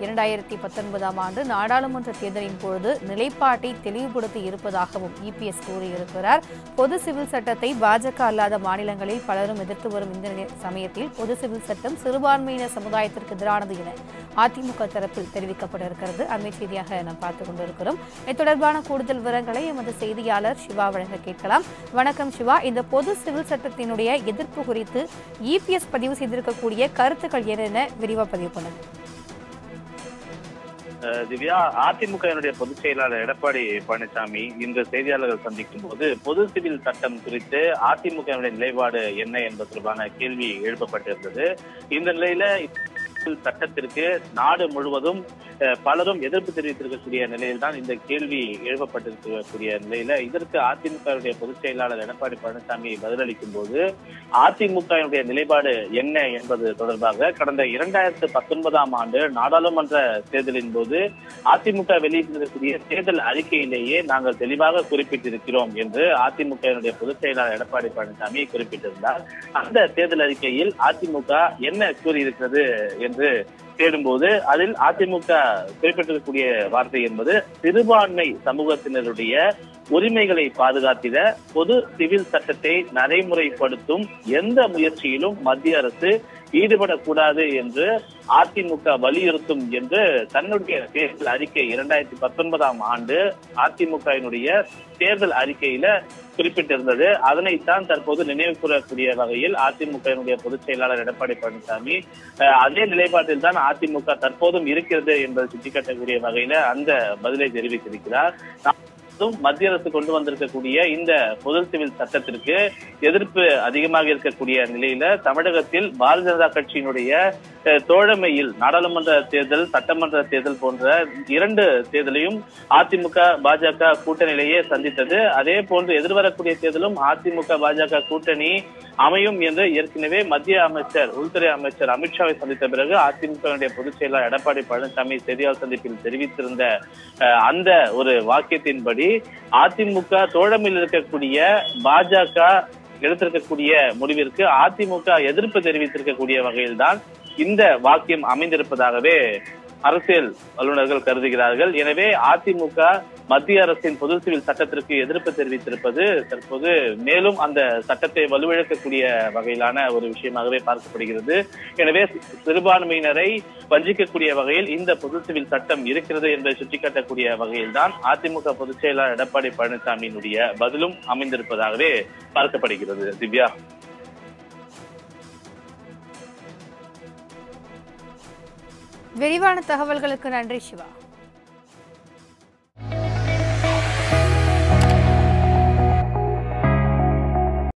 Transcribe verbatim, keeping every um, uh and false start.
இரண்டாயிரத்தி பத்தொன்பதாம் ஆண்டு நாடாளுமன்ற தேர்தலின் பொழுது நிலைப்பாட்டை தெளிவுபடுத்தி இருப்பதாகவும் இபிஎஸ் கூறியிருக்கிறார். பொது சிவில் சட்டத்தை பாஜக அல்லாத மாநிலங்களில் பலரும் எதிர்த்து வரும் இந்த சமயத்தில் பொது சிவில் சட்டம் சிறுபான்மையினர் சமுதாயத்திற்கு எதிரானது என அதிமுக தரப்பில் தெரிவிக்கப்பட்டிருக்கிறது. அண்மை செய்தியாக நாம் பார்த்துக் கொண்டிருக்கிறோம். இது தொடர்பான கூடுதல் விவரங்களை எமது செய்தியாளர் சிவா வழங்க கேட்கலாம். வணக்கம் சிவா. இந்த பொது சிவில் சட்டத்தினுடைய எதிர்ப்பு குறித்து இபிஎஸ் பதிவு செய்திருக்கக்கூடிய கருத்துக்கள் என்னென்ன விரிவா பதிவு பண்ணுங்க. திவ்யா, அதிமுக பொதுச் செயலாளர் எடப்பாடி பழனிசாமி இன்று செய்தியாளர்கள் சந்திக்கும் போது பொது சிவில் சட்டம் குறித்து அதிமுக நிலைப்பாடு என்ன என்பது தொடர்பான கேள்வி எழுப்பப்பட்டிருந்தது. இந்த நிலையில சட்டத்திற்கு நாடு முழுவதும் பலரும் எதிர்ப்பு தெரிவித்திருக்கக்கூடிய நிலையில் தான் இந்த கேள்வி எழுப்பப்பட்டிருக்கக்கூடிய நிலையில இதற்கு அதிமுக பொதுச் செயலாளர் எடப்பாடி பழனிசாமி பதிலளிக்கும் போது அதிமுக நிலைப்பாடு என்ன என்பது தொடர்பாக கடந்த இரண்டாயிரத்து பத்தொன்பதாம் ஆண்டு நாடாளுமன்ற தேர்தலின் போது அதிமுக வெளியிட்டிருக்கக்கூடிய தேர்தல் அறிக்கையிலேயே நாங்கள் தெளிவாக குறிப்பிட்டிருக்கிறோம் என்று அதிமுக பொதுச் செயலாளர் எடப்பாடி பழனிசாமி குறிப்பிட்டிருந்தார். அந்த தேர்தல் அறிக்கையில் அதிமுக என்ன கூறியிருக்கிறது என்று தேடும்போது அதில் அதிமுக குறிப்பிட்டிருக்கக்கூடிய வார்த்தை என்பது சிறுபான்மை சமூகத்தினருடைய உரிமைகளை பாதுகாத்திட பொது சிவில் சட்டத்தை நடைமுறைப்படுத்தும் எந்த முயற்சியிலும் மத்திய அரசு ஈடுபடக்கூடாது என்று அதிமுக வலியுறுத்தும் என்று தன்னுடைய தேர்தல் அறிக்கை இரண்டாயிரத்தி பத்தொன்பதாம் ஆண்டு அதிமுகவினுடைய தேர்தல் அறிக்கையில குறிப்பிட்டிருந்தது. அதனைத்தான் தற்போது நினைவு கூறக்கூடிய வகையில் அதிமுக பொதுச் செயலாளர் எடப்பாடி பழனிசாமி அதே நிலைப்பாட்டில் தான் அதிமுக தற்போதும் இருக்கிறது என்பதை சுட்டிக்காட்டக்கூடிய வகையில அந்த பதிலை தெரிவித்திருக்கிறார். மத்திய அரசு கொண்டு வந்திருக்கக்கூடிய இந்த பொது சிவில் சட்டத்திற்கு எதிர்ப்பு அதிகமாக இருக்கக்கூடிய நிலையில தமிழகத்தில் பாரதிய ஜனதா கட்சியினுடைய தோழமையில் நாடாளுமன்ற தேர்தல், சட்டமன்ற தேர்தல் போன்ற இரண்டு தேர்தலையும் அதிமுக பாஜக கூட்டணியிலேயே சந்தித்தது. அதே போன்று எதிர்வரக்கூடிய தேர்தலும் அதிமுக பாஜக கூட்டணி அமையும் என்று ஏற்கனவே மத்திய அமைச்சர் உள்துறை அமைச்சர் அமித்ஷாவை சந்தித்த பிறகு அதிமுக பொதுச் செயலாளர் எடப்பாடி பழனிசாமி செய்தியாளர் சந்திப்பில் தெரிவித்திருந்த அந்த ஒரு வாக்கியத்தின்படி அதிமுக தோழமையில் இருக்கக்கூடிய பாஜக எடுத்திருக்கக்கூடிய முடிவிற்கு அதிமுக எதிர்ப்பு தெரிவித்திருக்கக்கூடிய வகையில்தான் இந்த வாக்கியம் அமைந்திருப்பதாகவே அரசியல் வல்லுநர்கள் கருதுகிறார்கள். எனவே அதிமுக மத்திய அரசின் பொது சிவில் சட்டத்திற்கு எதிர்ப்பு தெரிவித்திருப்பது தற்போது மேலும் அந்த சட்டத்தை வலுவிழக்கக்கூடிய வகையிலான ஒரு விஷயமாகவே பார்க்கப்படுகிறது. எனவே சிறுபான்மையினரை வஞ்சிக்கக்கூடிய வகையில் இந்த பொது சிவில் சட்டம் இருக்கிறது என்பதை சுட்டிக்காட்டக்கூடிய வகையில் தான் அதிமுக பொதுச் செயலாளர் எடப்பாடி பழனிசாமியினுடைய பதிலும் அமைந்திருப்பதாகவே பார்க்கப்படுகிறது. திவ்யா, விரிவான தகவல்களுக்கு நன்றி சிவா.